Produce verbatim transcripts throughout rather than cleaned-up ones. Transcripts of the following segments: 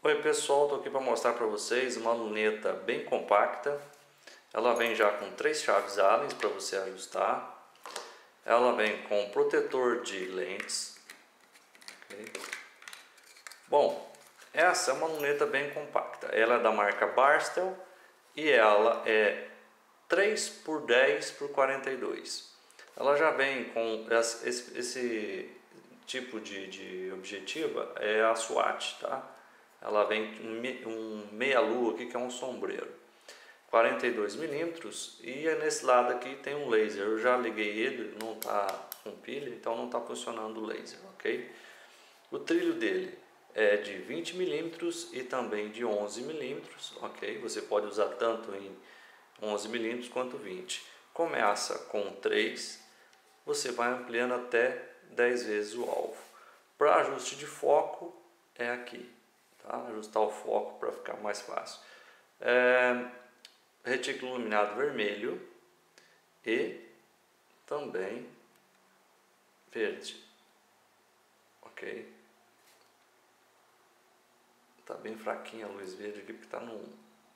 Oi pessoal, estou aqui para mostrar para vocês uma luneta bem compacta. Ela vem já com três chaves Allen para você ajustar. Ela vem com protetor de lentes. Okay. Bom, essa é uma luneta bem compacta. Ela é da marca Barstel e ela é três por dez por quarenta e dois. Ela já vem com esse, esse tipo de, de objetiva, é a SWAT, tá? Ela vem um, um meia-lua aqui, que é um sombreiro, quarenta e dois milímetros, e nesse lado aqui tem um laser. Eu já liguei ele, não está com pilha, então não está funcionando o laser, ok? O trilho dele é de vinte milímetros e também de onze milímetros, ok? Você pode usar tanto em onze milímetros quanto vinte. Começa com três, você vai ampliando até dez vezes o alvo. Para ajuste de foco é aqui. Tá? Ajustar o foco para ficar mais fácil. É, retículo iluminado vermelho e também verde. Ok? Tá bem fraquinha a luz verde aqui porque está no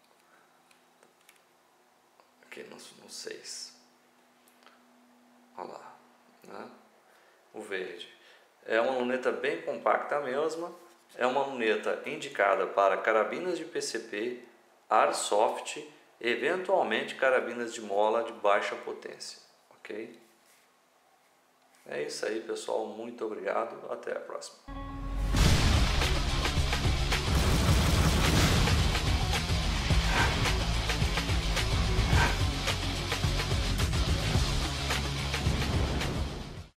aqui no, no seis. Olha lá, né? O verde. É uma luneta bem compacta mesmo. É uma luneta indicada para carabinas de P C P, Airsoft, eventualmente carabinas de mola de baixa potência, ok? É isso aí pessoal, muito obrigado, até a próxima.